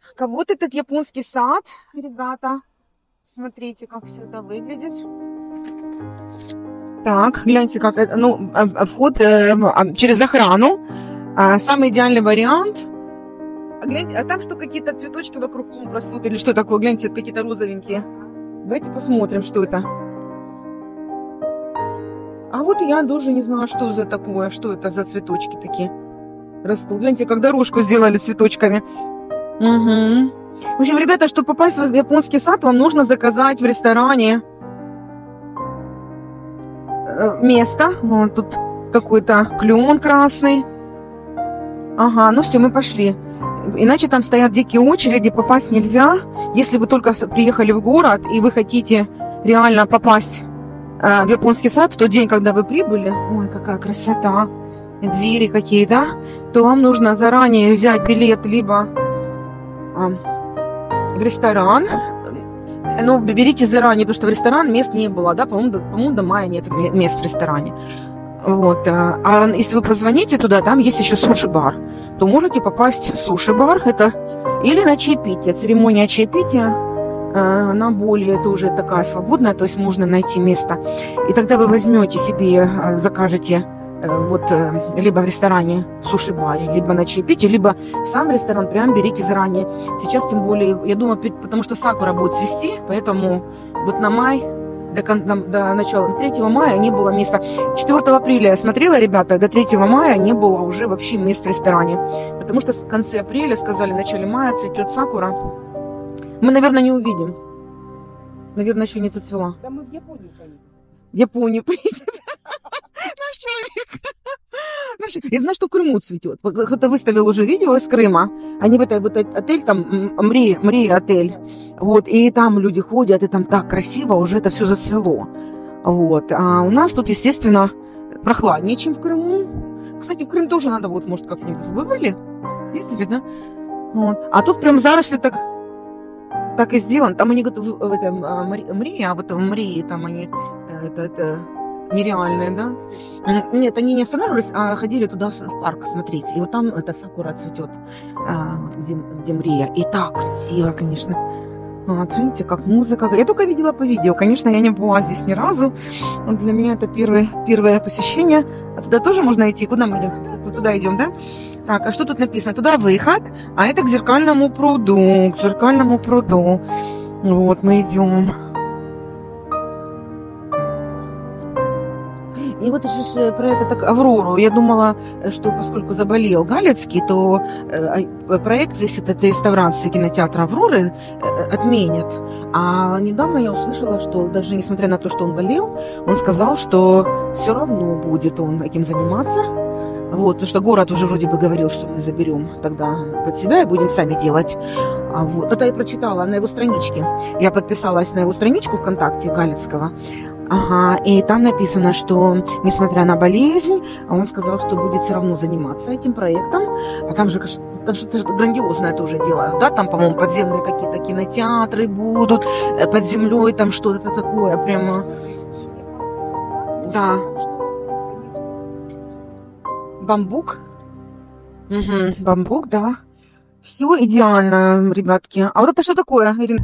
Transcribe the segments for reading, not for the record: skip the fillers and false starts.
Вот этот японский сад, ребята. Смотрите, как все это выглядит. Так, гляньте, как это, ну, вход через охрану. Самый идеальный вариант. Гляньте, а там что, какие-то цветочки вокруг растут или что такое? Гляньте, какие-то розовенькие. Давайте посмотрим, что это. А вот я даже не знаю, что за такое, что это за цветочки такие растут. Гляньте, как дорожку сделали цветочками. Угу. В общем, ребята, чтобы попасть в японский сад, вам нужно заказать в ресторане место. Вот тут какой-то клен красный. Ага, ну все, мы пошли. Иначе там стоят дикие очереди, попасть нельзя. Если вы только приехали в город и вы хотите реально попасть в японский сад в тот день, когда вы прибыли, ой, какая красота, двери какие, да, то вам нужно заранее взять билет либо в ресторан, но берите заранее, потому что в ресторан мест не было, да, по-моему, до мая нет мест в ресторане. Вот. А если вы позвоните туда, там есть еще суши-бар, то можете попасть в суши-бар, это или на чаепитие, церемония чаепития, она более тоже такая свободная, то есть можно найти место. И тогда вы возьмете себе, закажете вот либо в ресторане, в суши-баре, либо на чаепитие, либо сам ресторан прям берите заранее. Сейчас тем более, я думаю, потому что сакура будет цвести, поэтому вот на май, до начала, до 3 мая не было места. 4 апреля я смотрела, ребята, до 3 мая не было уже вообще мест в ресторане. Потому что в конце апреля, сказали, в начале мая цветет сакура. Мы, наверное, не увидим. Наверное, еще не зацвела. Да мы в Японию поедем. В Японию поедем. Наш человек. Я знаю, что в Крыму цветет. Кто-то выставил уже видео из Крыма. Они в этой вот отель, там, Мрия отель. Вот, и там люди ходят, и там так красиво, уже это все зацвело. Вот. А у нас тут, естественно, прохладнее, чем в Крыму. Кстати, в Крым тоже надо, вот, может, как-нибудь. Вы были? Ездили, да? Вот. А тут прям заросли так и сделано. Там они в этом Мрии, а вот в Мрии там они это нереальные, да? Нет, они не останавливались, а ходили туда в парк смотреть. И вот там эта сакура цветет, где Мрия. И так красиво, конечно. Вот, видите, как музыка. Я только видела по видео. Конечно, я не была здесь ни разу. Вот для меня это первое посещение. А туда тоже можно идти? Куда мы идем? Туда идем, да? Так, а что тут написано? Туда выход, а это к зеркальному пруду. К зеркальному пруду. Вот, мы идем. И вот же про это так Аврору. Я думала, что поскольку заболел Галицкий, то проект весь этот реставрации кинотеатра Авроры отменят. А недавно я услышала, что даже несмотря на то, что он болел, он сказал, что все равно будет он этим заниматься. Вот, потому что город уже вроде бы говорил, что мы заберем тогда под себя и будем сами делать. Вот. Это я прочитала на его страничке. Я подписалась на его страничку ВКонтакте Галицкого. Ага, и там написано, что несмотря на болезнь, он сказал, что будет все равно заниматься этим проектом. А там же что-то грандиозное тоже делают, да? Там, по-моему, подземные какие-то кинотеатры будут, под землей там что-то такое прямо. Да. Бамбук. Угу, бамбук, да. Все идеально, ребятки. А вот это что такое, Ирина?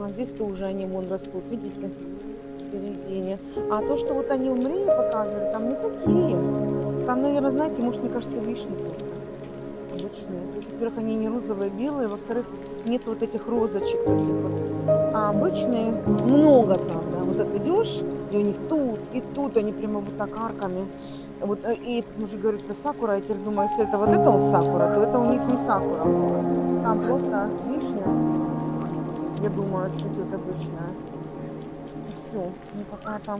Ага, здесь тоже они вон растут, видите, в середине. А то, что вот они в Мрии показывали, там не такие. Там, наверное, знаете, может, мне кажется, вишни просто обычные. То есть, во-первых, они не розовые, белые, во-вторых, нет вот этих розочек таких вот. А обычные много, правда. Вот так идешь, и у них тут, и тут они прямо вот так арками. Вот, и этот мужик говорит про сакура, я теперь думаю, если это вот это вот сакура, то это у них не сакура. Там просто вишня, я думаю, цветет обычная. И все, никакая там.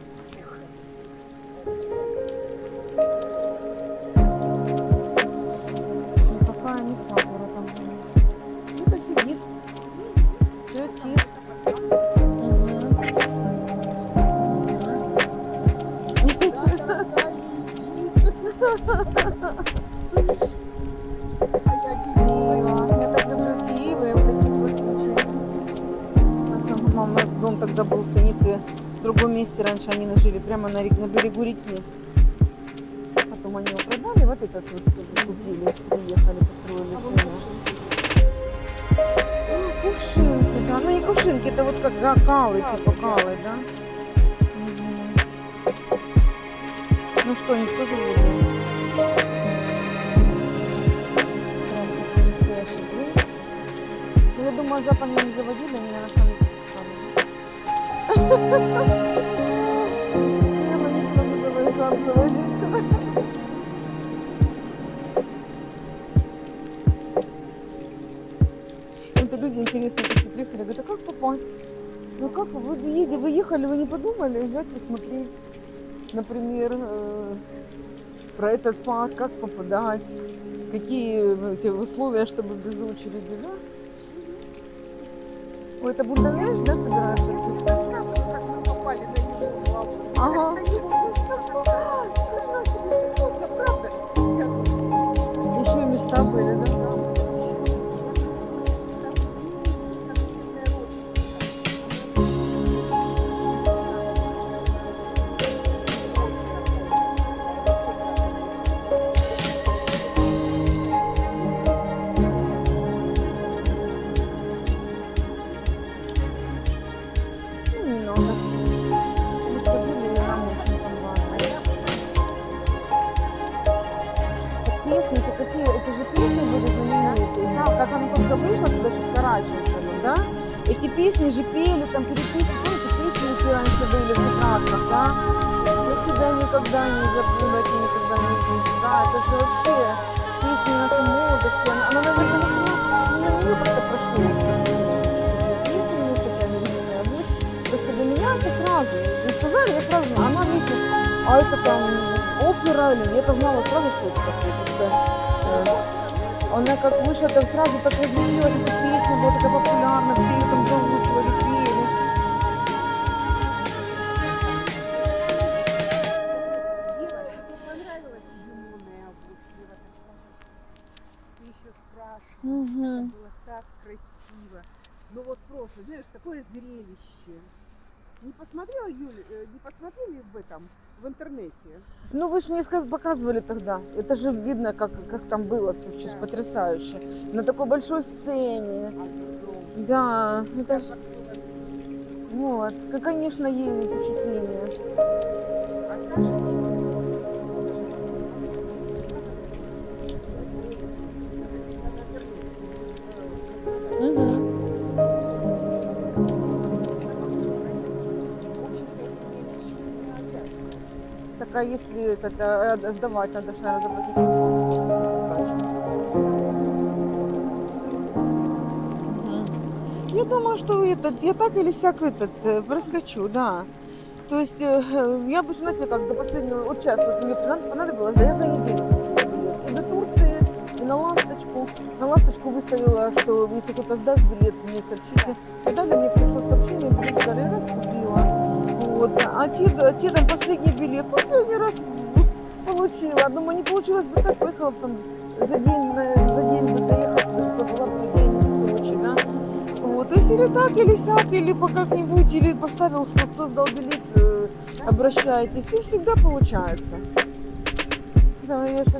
Никакая не сакура там. Это сидит, летит. Я так люблю дивы, вот такие вот очень. Мама, дом тогда был в станице, в другом месте раньше они жили, прямо на берегу реки. Потом они его продали, вот этот вот купили, приехали, построили сына. Кувшинки, да, ну не кувшинки, это вот как калы, типа калы, да. Ну что, они что же будут? Настоящий блин. Ну, я думаю, жаб они не заводили, они, наверное, сами пускали. Я бы никуда не давай жаб завозить сюда. Это люди интересные такие приехали, говорят, а как попасть? Ну как вы ехали, вы не подумали взять, посмотреть? Например, про этот парк, как попадать, какие эти условия, чтобы без очереди, да? Ой, это Будалес, да, собирается цвести? Рассказывай, как мы попали на него. Ага. На него серьезно, правда? Еще и места были, да? Эти песни же пели, там переписки, помните, песни эти раньше были в тетрадках, да? Я тебя никогда не забуду, я тебя никогда не забуду, да? Это же вообще песни нашей молодости, она, наверное, не просто прошло. Песни не такая любимая, просто для меня это сразу, вы сказали, я сразу, она видит, а это там опера, или я это знала сразу, что это такое, она как вышла, там сразу так разделилась, эта песня была такая популярна, все ее там заучивали, пели. Ева, тебе понравилась юная Августьева? Ты еще спрашивала, это было так красиво. Ну вот просто, знаешь, такое зрелище. Не посмотрела, Юля, не посмотрели в этом, в интернете? Ну вы же мне показывали тогда. Это же видно, как там было все вообще потрясающе. На такой большой сцене. Да, это ж... Вот, конечно, ей впечатление. А Саша Так, а если это сдавать, надо же, наверное, заплатить сдачу. Я думаю, что я так или сяк проскочу, да. То есть я бы, знаете, как до последнего, вот сейчас вот мне понадобилось, да, я за неделю и до Турции, и на Ласточку. На Ласточку выставила, что если кто-то сдаст билет, мне сообщите. Сдали, мне пришло сообщение, билет сдали, раз купила. Вот. А те там последний билет, последний раз получила. Думаю, не получилось бы так, поехала бы там за день бы доехала, была бы день в Сочи, да. Вот. То есть или так, или сяк, или по как-нибудь, или поставил, что кто сдал билет, обращайтесь. И всегда получается. Да, я сейчас...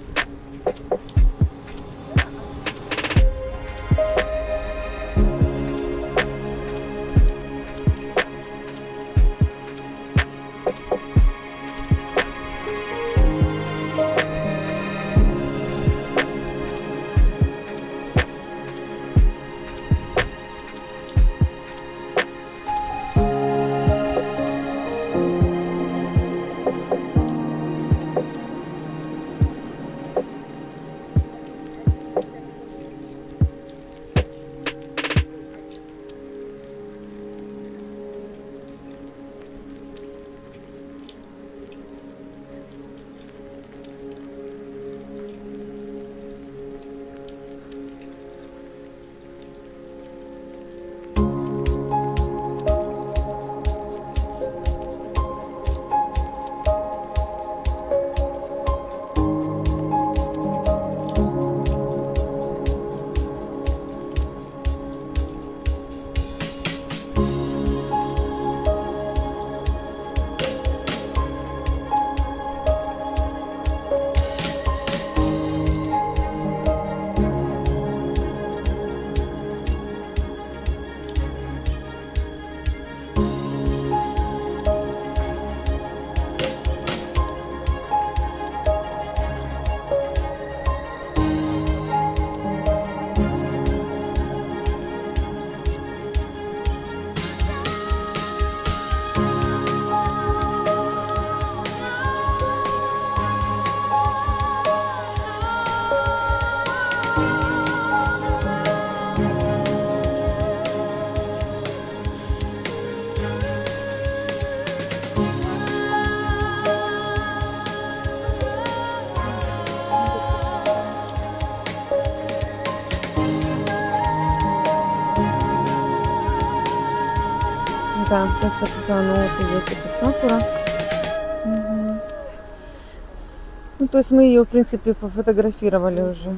Да, то есть вот это, ну, вот и есть эта сакура. Мгм. Ну, то есть мы ее, в принципе, пофотографировали уже.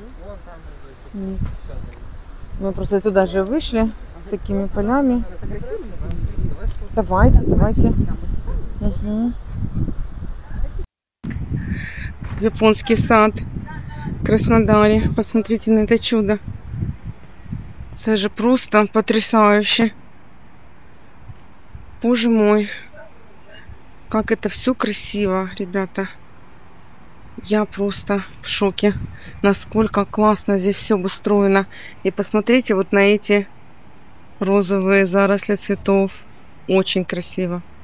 Мы просто туда же вышли с такими полями. Давайте, давайте. Угу. Японский сад в Краснодаре. Посмотрите на это чудо. Это же просто потрясающе. Боже мой. Как это все красиво, ребята. Я просто в шоке. Насколько классно здесь все устроено. И посмотрите вот на эти розовые заросли цветов. Очень красиво.